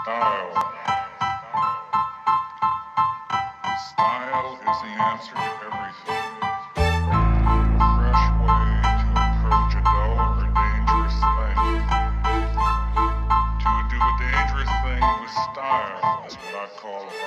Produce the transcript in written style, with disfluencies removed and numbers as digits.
Style. Style is the answer to everything. A fresh way to approach a dull or dangerous thing. To do a dangerous thing with style is what I call